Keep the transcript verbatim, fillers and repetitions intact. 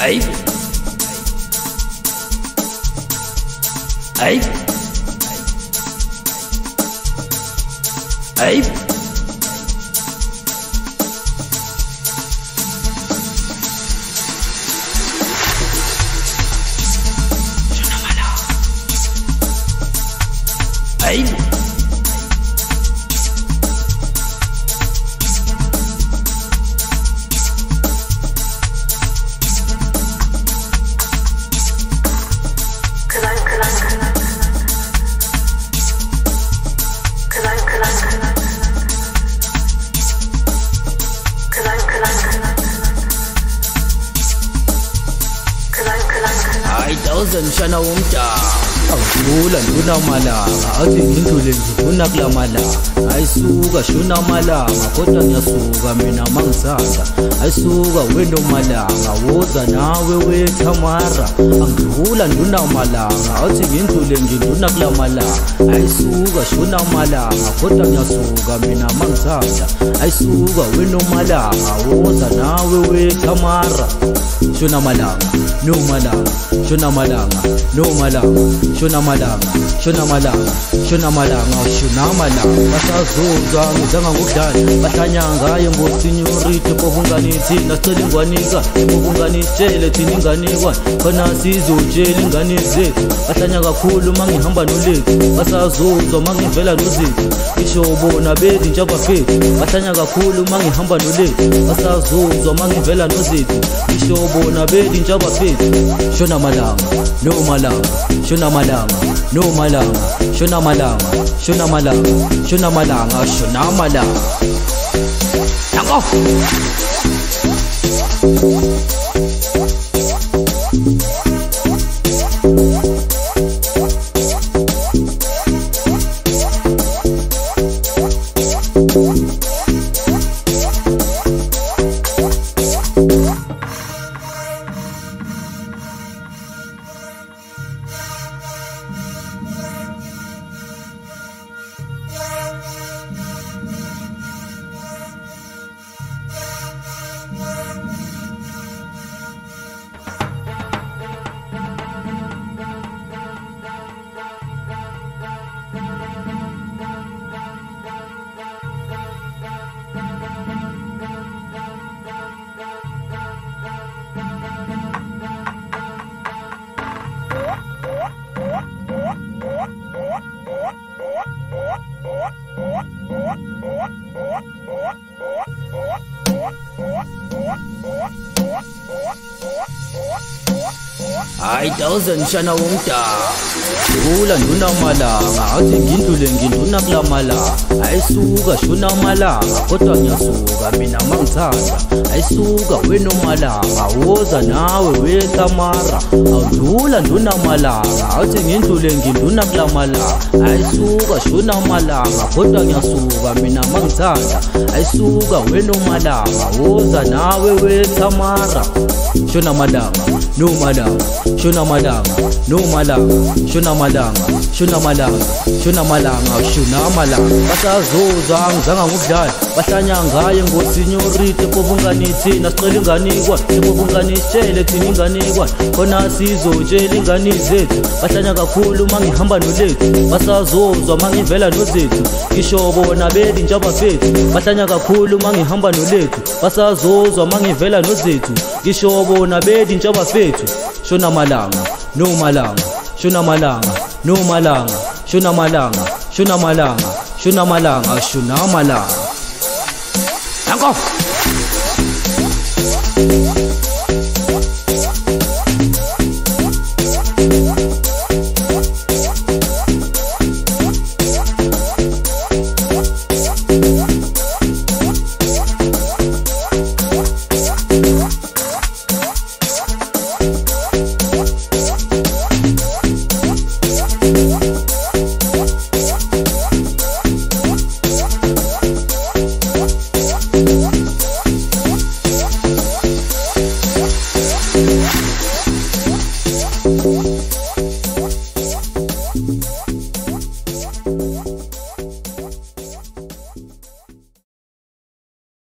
Ay. Ay. Ay. Ay. Ay thousand shana umta Angula nduna malanga athi ngindule ngifuna kula malanga ayisuka shuna malanga kodwa ngiyasuka mina mangisanda ayisuka wendo malanga woza nawe wethamara angidlula nduna malanga athi ngindule nginduna kula malanga ayisuka shuna malanga kodwa ngiyasuka mina mangisanda ayisuka wendo malanga woza nawe wethamara shuna malanga no malanga shuna malanga no malanga shuna malanga shuna malanga shuna malanga shuna malanga basazuzwa ngizanga ngokudlala bahlanyanga yembosinyorite bobunganithi nasicela ingwanika bobunganitshele thina inganikwa khona sizotshela ingane zethu bahlanya kakhulu mangihamba nolethu basazuzwa mangivela nozethu isho bona bethi njaba fethu bahlanya kakhulu mangihamba nolethu basazuzwa mangivela nozethu isho bona bethi njaba fethu shuna malanga no malanga shuna malanga no malanga shuna malanga shuna malanga shuna malanga shuna malanga yango Ay thousand shana umta Ngula nduna malanga athi ngindlule nginduna kula malanga ayisuka shuna malanga kodwa ngiyasuka mina mangisanda ayisuka wena malanga woza nawe wethamara awudlula nduna malanga athi ngindlule nginduna kula malanga ayisuka shuna malanga kodwa ngiyasuka mina mangisanda ayisuka wena malanga woza nawe wethamara shuna malanga no malanga shuna malanga no malanga shuna malanga shuna malanga shuna malanga shuna malanga basazuzwa ngizanga ngokudlala bahlanya ngaye ngosinyorite bobunganithi nasicela inganikwa bobunganitshele thina inganikwa khona sizotshela ingane zethu bahlanya kakhulu mangihamba nolethu basazuzwa mangivela nozethu ngisho bona bethi njaba fethu bahlanya kakhulu mangihamba nolethu basazuzwa mangivela nozethu ngisho bona bethi njaba fethu shuna malanga no malanga shuna malanga no malanga shuna malanga shuna malanga shuna malanga shuna malanga yango